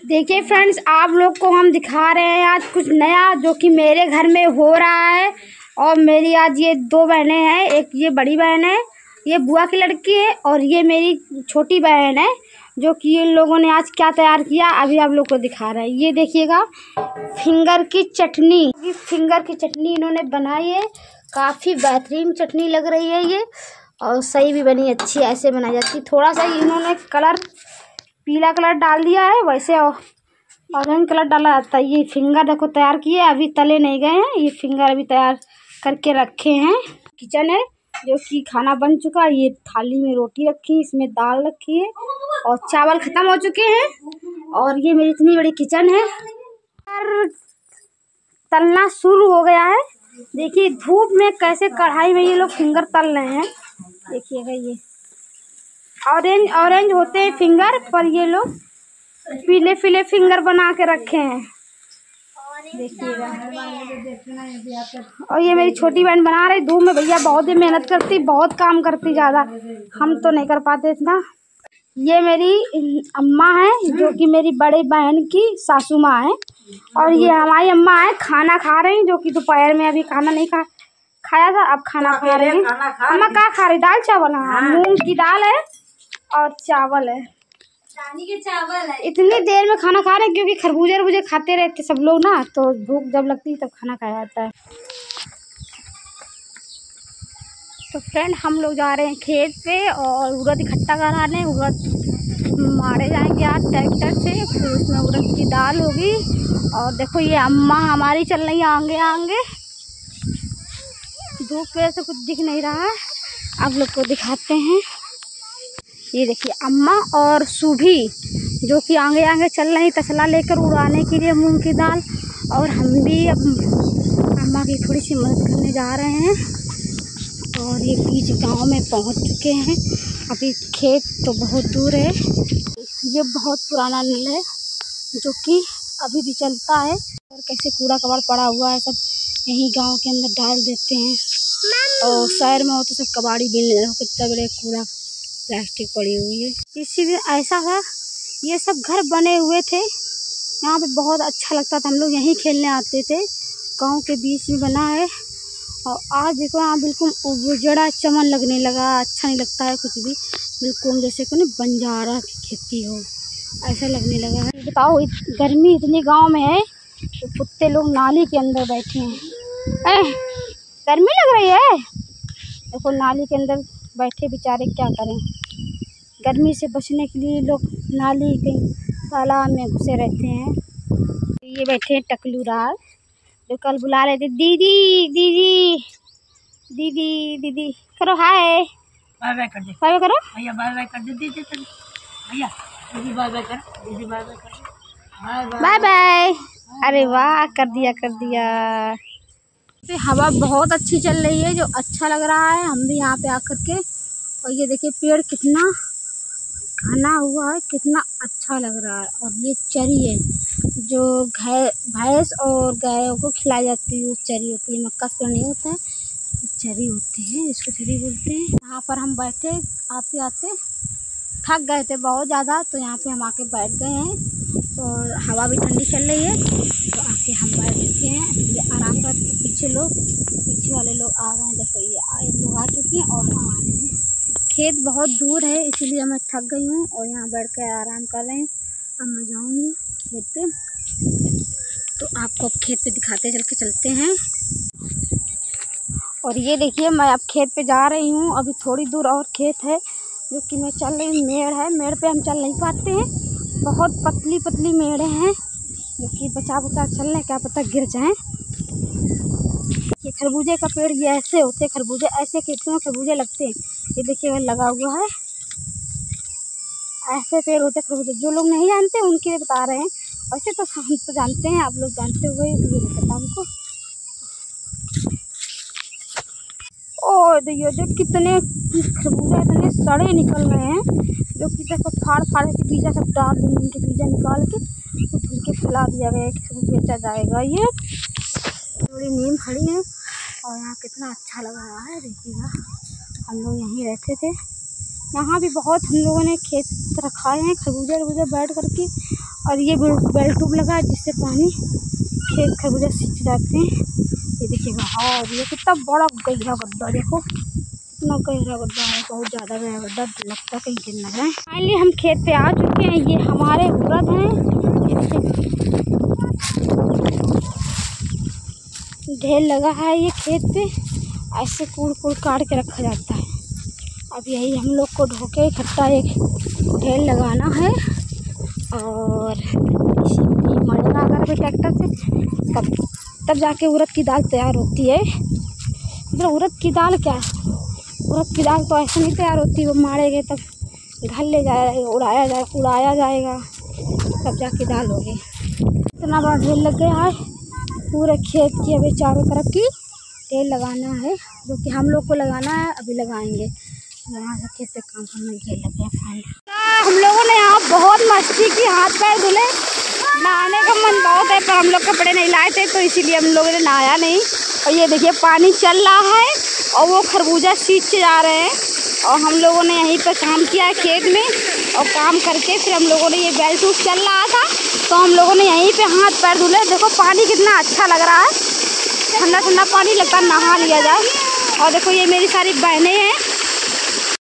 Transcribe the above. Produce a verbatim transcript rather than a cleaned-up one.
देखिए फ्रेंड्स, आप लोग को हम दिखा रहे हैं आज कुछ नया जो कि मेरे घर में हो रहा है। और मेरी आज ये दो बहनें हैं, एक ये बड़ी बहन है, ये बुआ की लड़की है, और ये मेरी छोटी बहन है जो कि इन लोगों ने आज क्या तैयार किया अभी आप लोग को दिखा रहे हैं। ये देखिएगा, फिंगर की चटनी। ये फिंगर की चटनी इन्होंने बनाई है, काफ़ी बेहतरीन चटनी लग रही है ये, और सही भी बनी, अच्छी ऐसे बनाई जाती है। थोड़ा सा इन्होंने कलर पीला कलर डाल दिया है, वैसे ऑरेंज कलर डाला जाता है। ये फिंगर देखो तैयार किए, अभी तले नहीं गए हैं, ये फिंगर अभी तैयार करके रखे हैं। किचन है जो कि खाना बन चुका है। ये थाली में रोटी रखी है, इसमें दाल रखी है और चावल ख़त्म हो चुके हैं। और ये मेरी इतनी बड़ी किचन है, और तलना शुरू हो गया है। देखिए धूप में कैसे कढ़ाई में ये लोग फिंगर तल रहे हैं। देखिएगा, ये ऑरेंज ऑरेंज होते हैं फिंगर, पर ये लोग पीले पीले फिंगर बना के रखे हैं। देखिएगा, और ये मेरी छोटी बहन बना रही धूप में। भैया बहुत ही मेहनत करती, बहुत काम करती, ज़्यादा हम तो नहीं कर पाते इतना। ये मेरी अम्मा है जो कि मेरी बड़ी बहन की सासू माँ है, और ये हमारी अम्मा है, खाना खा रही जो कि दोपहर में अभी खाना नहीं खा खाया था, अब खाना खा रही है। अम्मा क्या खा रही? दाल चावल? हाँ, मूंग की दाल है और चावल है, रानी के चावल है। इतनी देर में खाना खा रहे हैं क्योंकि खरबूजे खरबूजे खाते रहते सब लोग ना, तो भूख जब लगती है तब खाना खाया जाता है। तो फ्रेंड, हम लोग जा रहे हैं खेत पे और उड़द इकट्ठा कराने। उड़द मारे जाएंगे आज ट्रैक्टर से, फिर उसमें उड़द की दाल होगी। और देखो ये अम्मा हमारी चल रही है आगे आगे, धूप पे से कुछ दिख नहीं रहा है, आप लोग को दिखाते हैं। ये देखिए अम्मा और सूभी जो कि आगे आगे चल रही तसला लेकर उड़ाने के लिए मूंग की दाल, और हम भी अब अम्मा की थोड़ी सी मदद करने जा रहे हैं। और ये बीच गांव में पहुंच चुके हैं। अभी खेत तो बहुत दूर है। ये बहुत पुराना नल है जो कि अभी भी चलता है, और कैसे कूड़ा कबाड़ पड़ा हुआ है सब यहीं गांव के अंदर डाल देते हैं। और शहर में हो तो सब कबाड़ी बिल रहे हो, कितना बड़े कूड़ा प्लास्टिक पड़ी हुई है। इसीलिए ऐसा था, ये सब घर बने हुए थे यहाँ पे, बहुत अच्छा लगता था, हम लोग यहीं खेलने आते थे। गांव के बीच में बना है, और आज देखो यहाँ बिल्कुल उजड़ा चमन लगने लगा, अच्छा नहीं लगता है कुछ भी, बिल्कुल जैसे को ना बंजारा की खेती हो ऐसा लगने लगा है। बताओ गर्मी इतनी गांव में है तो कुत्ते लोग नाली के अंदर बैठे हैं। ए, गर्मी लग रही है, देखो नाली के अंदर बैठे बेचारे, क्या करें। गर्मी से बचने के लिए लोग नाली के तालाब में घुसे रहते हैं। ये बैठे हैं टकलू राज जो कल बुला रहे थे, दीदी दीदी दीदी दीदी करो, हाय बाय बाय कर दे, बाय करो भैया, बाय बाय कर दे दीदी, भैया दीदी बाय बाय कर, दीदी बाय बाय कर, बाय बाय बाय। अरे वाह, कर दिया कर दिया। तो हवा बहुत अच्छी चल रही है, जो अच्छा लग रहा है, हम भी यहाँ पे आकर के। और ये देखिए पेड़ कितना घना हुआ है, कितना अच्छा लग रहा है। और ये चरी है जो भैंस और गायों को खिलाई जाती है, वो चरी होती है, मक्का पेड़ नहीं होता है, चरी होती है, इसको चरी बोलते हैं। यहाँ पर हम बैठे आते आते थक गए थे बहुत ज़्यादा, तो यहाँ पे हम आके बैठ गए हैं। और हवा भी ठंडी चल रही है, तो आके हम बैठ चुके हैं, ये आराम करते। पीछे लोग पीछे वाले लोग आ गए हैं, देखो ये आए लोग आ चुके हैं और आ रहे हैं। खेत बहुत दूर है इसीलिए मैं थक गई हूँ और यहाँ बैठ कर आराम कर रहे हैं। अब मैं जाऊँगी खेत पे, तो आपको अब खेत पे दिखाते चल के चलते हैं। और ये देखिए मैं अब खेत पे जा रही हूँ, अभी थोड़ी दूर और खेत है जो कि मैं चल रही हूँ। मेड़ है, मेड़ पे हम चल नहीं पाते हैं, बहुत पतली पतली मेड़े हैं जो कि बचा बचा चल रहे, क्या पता गिर जाएं। ये खरबूजे का पेड़ ये ऐसे होते, खरबूजे ऐसे खेतों में खरबूजे लगते हैं। ये देखिए लगा हुआ है, ऐसे पेड़ होते खरबूजे। जो लोग नहीं जानते उनके लिए बता रहे हैं, वैसे तो हम तो जानते हैं, आप लोग जानते हुए ये नहीं पता हमको। ओ देखिए जो कितने खरबूजे इतने सड़े निकल रहे हैं, जो कि देखो फाड़ फाड़ के बीजा सब डाल देंगे, इनके बीजा निकाल के तो धुल के फैला दिया गया है कि बेचा जाएगा। ये थोड़ी नीम खड़ी है और यहाँ कितना अच्छा लग रहा है, देखिएगा। हम लोग यहीं रहते थे, यहाँ भी बहुत हम लोगों ने खेत रखाए हैं खरबूजे खरबूजे बैठ करके, और ये बेल ट्यूब लगा है जिससे पानी खेत खरबूजा सींच जाते हैं। ये देखिएगा, और ये कितना बड़ा गहरा गड्ढा, देखो कितना गहरा गड्ढा है, बहुत ज़्यादा गहरा गड्ढा, लगता कहीं गिर न जाए। फाइनली हम खेत पे आ चुके हैं। ये हमारे उड़द हैं, ढेर लगा है ये खेत पे, ऐसे कूड़ कूड़ काट के रखा जाता है। अब यही हम लोग को ढोके इकट्ठा एक ढेर लगाना है और मड़ेगा अगर ट्रैक्टर से, तब तब जाके उड़द की दाल तैयार होती है। मतलब उड़द की दाल क्या है, उड़द की दाल तो ऐसे नहीं तैयार होती, वो मारेंगे तब घर ले जाएगा, उड़ाया जाए उड़ाया जाएगा, तब जाके दाल होगी। इतना बड़ा ढेर लग गया है पूरे खेत की, अभी चारों तरफ की ढेर लगाना है, जो कि हम लोग को लगाना है, अभी लगाएंगे। वहाँ से खेत पे काम करने के लगे हैं। फाइनल हम लोगों ने यहाँ बहुत मस्ती की, हाथ पैर धुले, नहाने का मन बहुत है पर हम लोग कपड़े नहीं लाए थे तो इसीलिए हम लोगों ने नहाया नहीं। और ये देखिए पानी चल रहा है और वो खरबूजा सींचे जा रहे हैं और हम लोगों ने यहीं पर काम किया है खेत में, और काम करके फिर हम लोगों ने, ये बेल ट्यूब चल रहा था तो हम लोगों ने यहीं पे हाथ पैर धुले। देखो पानी कितना अच्छा लग रहा है, ठंडा ठंडा पानी लगता है, नहा लिया जाए। और देखो ये मेरी सारी बहनें हैं,